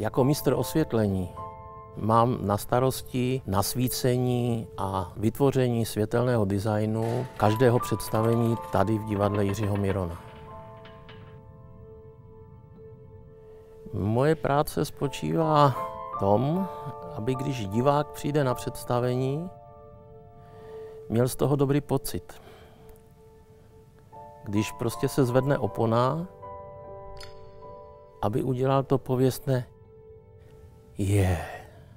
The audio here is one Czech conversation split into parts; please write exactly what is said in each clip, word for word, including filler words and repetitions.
Jako mistr osvětlení mám na starosti nasvícení a vytvoření světelného designu každého představení tady v divadle Jiřího Mirona. Moje práce spočívá v tom, aby když divák přijde na představení, měl z toho dobrý pocit. Když prostě se zvedne opona, aby udělal to pověstné je. Yeah.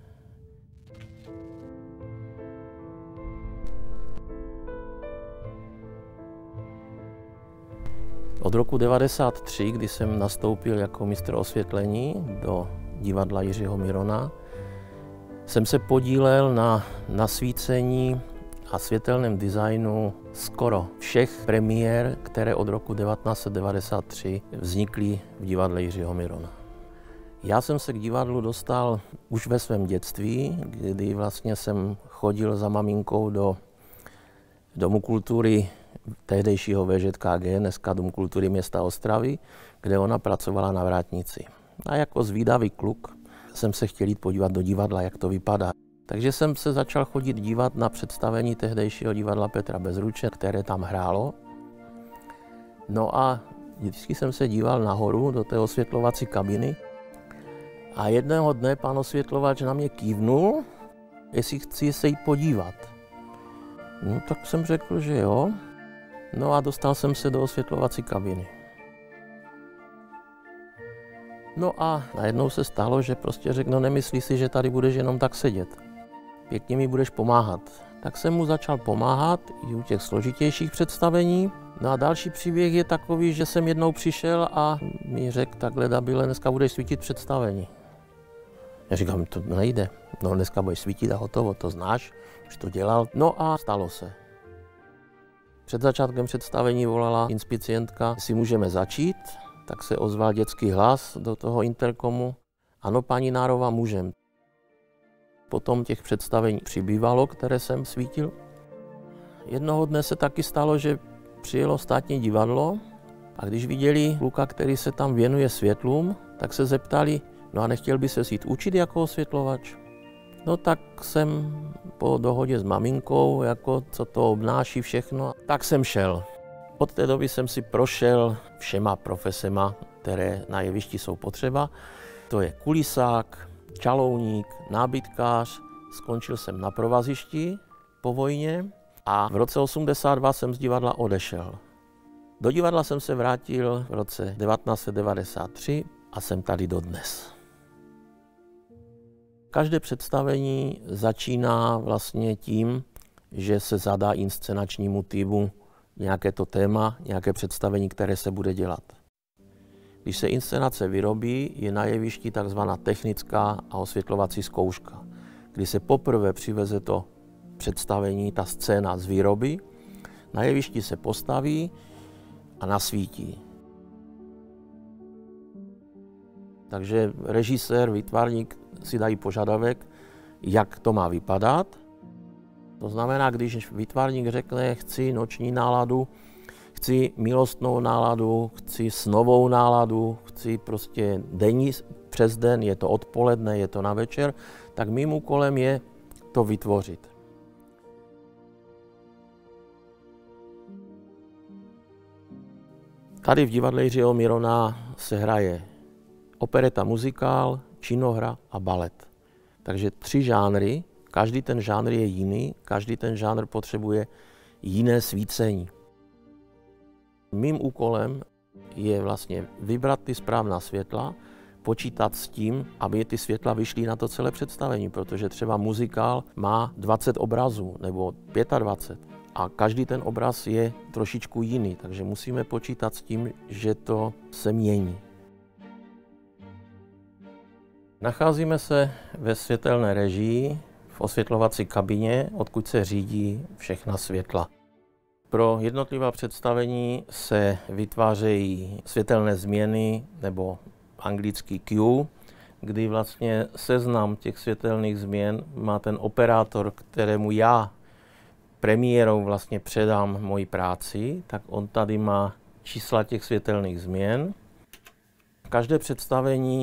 Od roku devadesát tři, kdy jsem nastoupil jako mistr osvětlení do divadla Jiřího Mirona, jsem se podílel na nasvícení a světelném designu skoro všech premiér, které od roku devatenáct set devadesát tři vznikly v divadle Jiřího Mirona. Já jsem se k divadlu dostal už ve svém dětství, kdy vlastně jsem chodil za maminkou do Domu kultury tehdejšího V Ž K G, dneska Dům kultury města Ostravy, kde ona pracovala na vrátnici. A jako zvídavý kluk jsem se chtěl jít podívat do divadla, jak to vypadá. Takže jsem se začal chodit dívat na představení tehdejšího divadla Petra Bezruče, které tam hrálo. No a vždycky jsem se díval nahoru do té osvětlovací kabiny a jednoho dne pan osvětlovač na mě kývnul, jestli chci se jít podívat. No tak jsem řekl, že jo. No a dostal jsem se do osvětlovací kabiny. No a najednou se stalo, že prostě řekl, no nemyslí si, že tady budeš jenom tak sedět. Pěkně mi budeš pomáhat. Tak jsem mu začal pomáhat i u těch složitějších představení. No a další příběh je takový, že jsem jednou přišel a mi řekl, takhle Dabile, dneska budeš svítit představení. Já říkám, to nejde. No dneska budeš svítit a hotovo, to znáš, už to dělal. No a stalo se. Před začátkem představení volala inspicientka, jestli můžeme začít, tak se ozval dětský hlas do toho interkomu. Ano, paní Nárová, můžem. Potom těch představení přibývalo, které jsem svítil. Jednoho dne se taky stalo, že přijelo státní divadlo a když viděli kluka, který se tam věnuje světlům, tak se zeptali, no a nechtěl by se jít učit jako osvětlovač? No tak jsem po dohodě s maminkou, jako co to obnáší všechno, tak jsem šel. Od té doby jsem si prošel všema profesema, které na jevišti jsou potřeba. To je kulisák, čalouník, nábytkář, skončil jsem na provazišti po vojně a v roce osmdesát dva jsem z divadla odešel. Do divadla jsem se vrátil v roce devatenáct set devadesát tři a jsem tady dodnes. Každé představení začíná vlastně tím, že se zadá inscenačnímu týmu nějaké to téma, nějaké představení, které se bude dělat. Když se inscenace vyrobí, je na jevišti takzvaná technická a osvětlovací zkouška, kdy se poprvé přiveze to představení, ta scéna z výroby, na jevišti se postaví a nasvítí. Takže režisér, výtvarník si dají požadavek, jak to má vypadat. To znamená, když výtvarník řekne, chci noční náladu, chci milostnou náladu, chci snovou náladu, chci prostě denní přes den, je to odpoledne, je to na večer, tak mým úkolem je to vytvořit. Tady v divadle Jiřího Mirona se hraje opereta, muzikál, činohra a balet. Takže tři žánry, každý ten žánr je jiný, každý ten žánr potřebuje jiné svícení. Mým úkolem je vlastně vybrat ty správná světla, počítat s tím, aby ty světla vyšly na to celé představení, protože třeba muzikál má dvacet obrazů nebo dvacet pět a každý ten obraz je trošičku jiný, takže musíme počítat s tím, že to se mění. Nacházíme se ve světelné režii v osvětlovací kabině, odkud se řídí všechna světla. Pro jednotlivá představení se vytvářejí světelné změny nebo anglický cue, kdy vlastně seznam těch světelných změn má ten operátor, kterému já premiérou vlastně předám moji práci, tak on tady má čísla těch světelných změn. Každé představení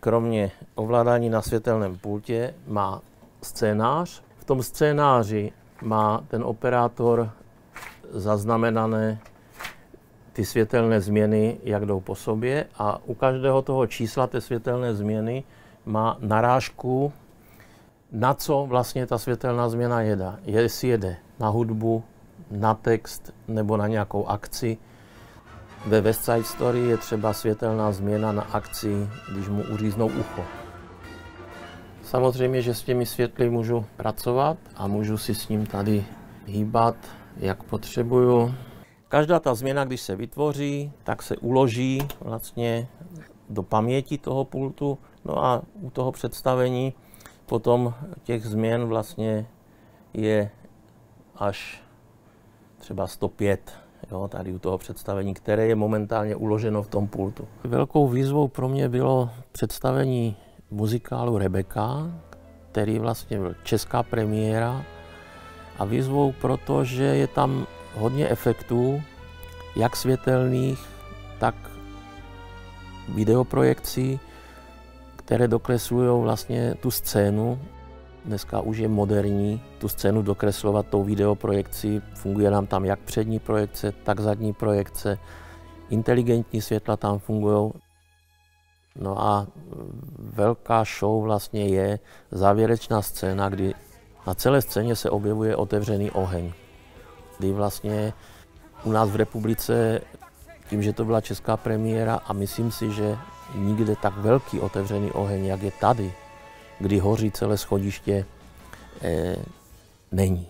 kromě ovládání na světelném pultě má scénář. V tom scénáři má ten operátor zaznamenané ty světelné změny, jak jdou po sobě, a u každého toho čísla té světelné změny má narážku, na co vlastně ta světelná změna jede. Jestli jede na hudbu, na text nebo na nějakou akci. Ve West Side Story je třeba světelná změna na akci, když mu uříznou ucho. Samozřejmě, že s těmi světly můžu pracovat a můžu si s ním tady hýbat, jak potřebuju. Každá ta změna, když se vytvoří, tak se uloží vlastně do paměti toho pultu. No a u toho představení potom těch změn vlastně je až třeba sto pět, jo, tady u toho představení, které je momentálně uloženo v tom pultu. Velkou výzvou pro mě bylo představení muzikálu Rebecca, který vlastně byl česká premiéra, a výzvou proto, že je tam hodně efektů, jak světelných, tak videoprojekcí, které dokreslují vlastně tu scénu. Dneska už je moderní tu scénu dokreslovat tou videoprojekcí. Funguje nám tam jak přední projekce, tak zadní projekce. Inteligentní světla tam fungují. No a velká show vlastně je závěrečná scéna, kdy na celé scéně se objevuje otevřený oheň. Kdy vlastně u nás v republice, tím, že to byla česká premiéra, a myslím si, že nikde tak velký otevřený oheň, jak je tady, kdy hoří celé schodiště, eh, není.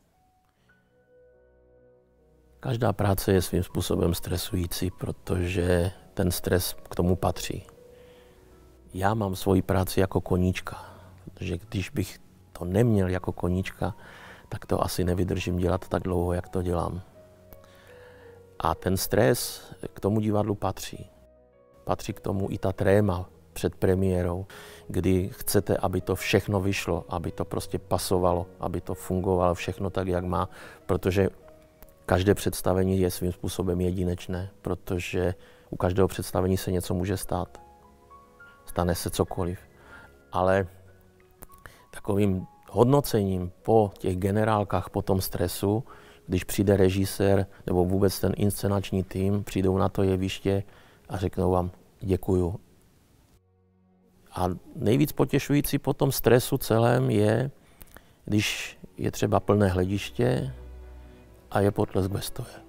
Každá práce je svým způsobem stresující, protože ten stres k tomu patří. Já mám svoji práci jako koníčka, protože když bych to neměl jako koníčka, tak to asi nevydržím dělat tak dlouho, jak to dělám. A ten stres k tomu divadlu patří. Patří k tomu i ta tréma před premiérou, kdy chcete, aby to všechno vyšlo, aby to prostě pasovalo, aby to fungovalo všechno tak, jak má, protože každé představení je svým způsobem jedinečné, protože u každého představení se něco může stát. Stane se cokoliv. Ale takovým hodnocením po těch generálkách, po tom stresu, když přijde režisér nebo vůbec ten inscenační tým, přijdou na to jeviště a řeknou vám děkuju. A nejvíc potěšující po tom stresu celém je, když je třeba plné hlediště a je potlesk ve stoje.